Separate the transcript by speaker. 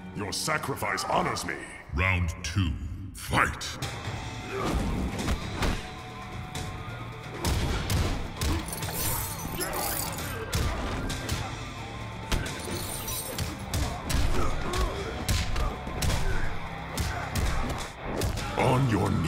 Speaker 1: Your sacrifice honors me.
Speaker 2: Round 2. Fight!
Speaker 1: On your